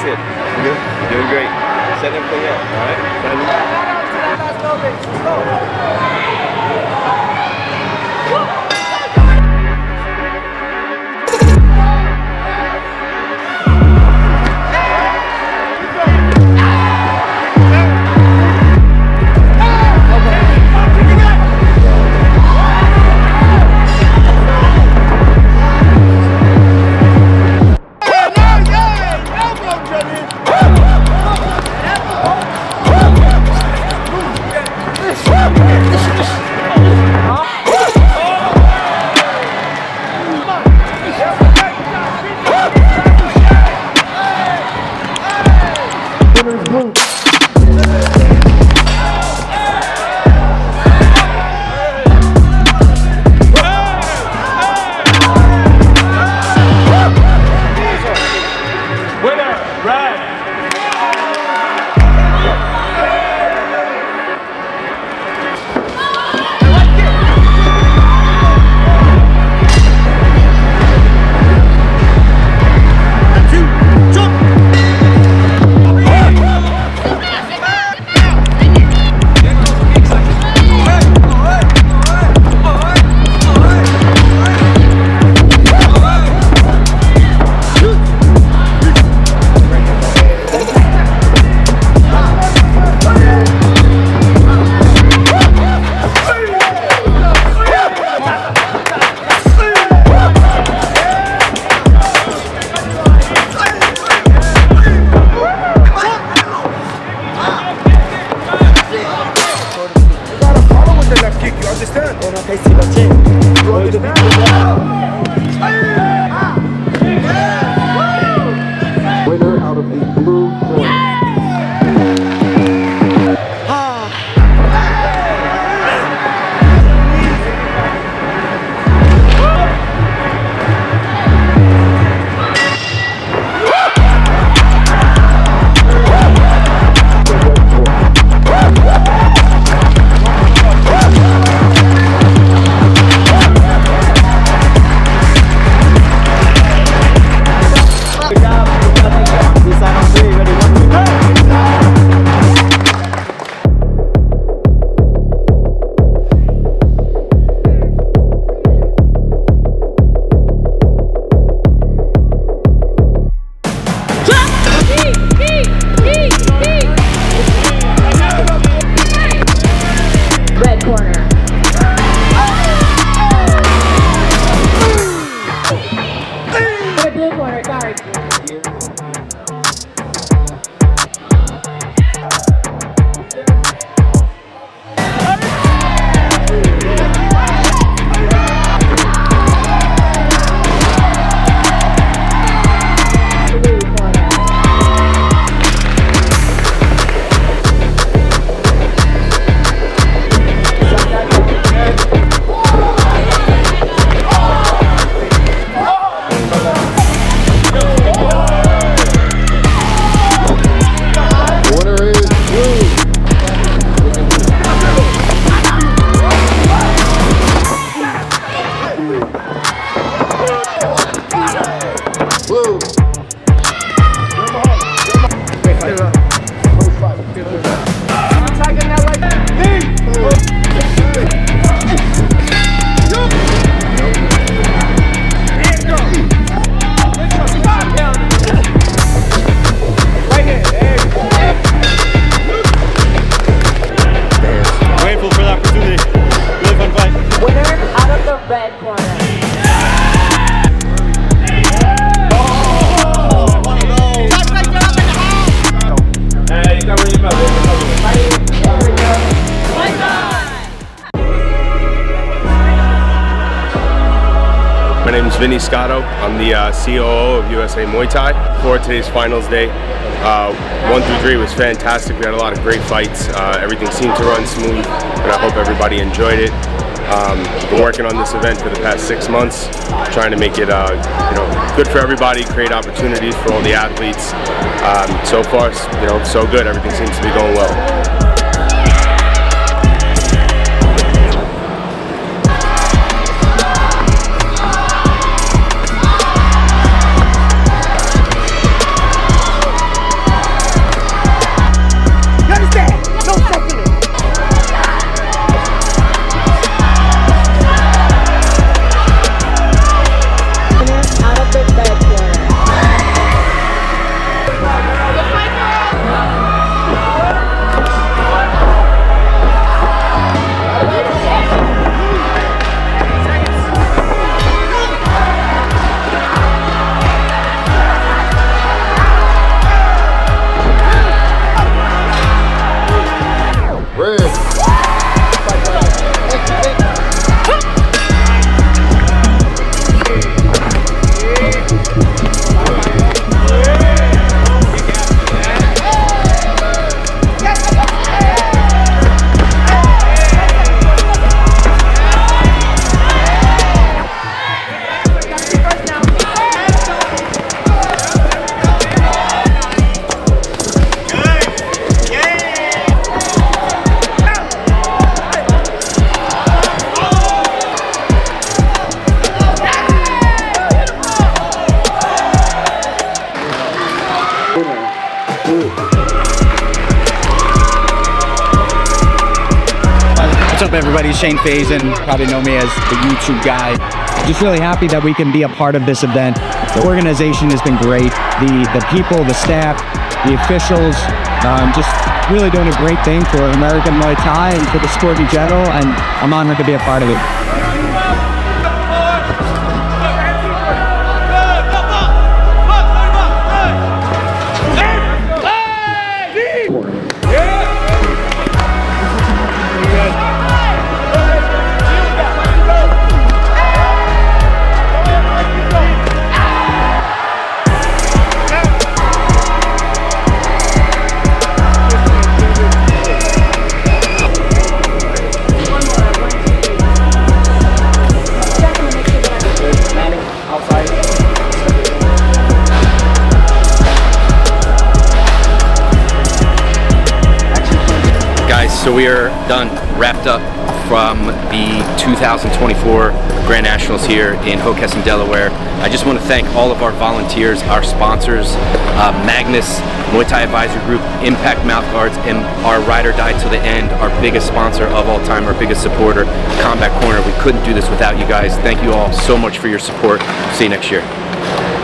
That's it. Good? Doing great. Set everything up, all right? Winner out of the blue corner. Red corner. Blue corner, guard. My name is Vinny Scotto. I'm the COO of USA Muay Thai. For today's finals day, 1 through 3 was fantastic. We had a lot of great fights. Everything seemed to run smooth, and I hope everybody enjoyed it. Been working on this event for the past 6 months, trying to make it good for everybody, create opportunities for all the athletes. So far, so good. Everything seems to be going well. What's up, everybody? Shane Faison. Probably know me as the YouTube guy. Just really happy that we can be a part of this event. The organization has been great. The people, the staff, the officials, just really doing a great thing for American Muay Thai and for the sport in general, and I'm honored to be a part of it. So we are done, wrapped up from the 2024 Grand Nationals here in Hockessin, Delaware. I just want to thank all of our volunteers, our sponsors, Magnus, Muay Thai Advisory Group, Impact Mouthguards, and our Ride or Die Till the End, our biggest sponsor of all time, our biggest supporter, Combat Corner. We couldn't do this without you guys. Thank you all so much for your support. See you next year.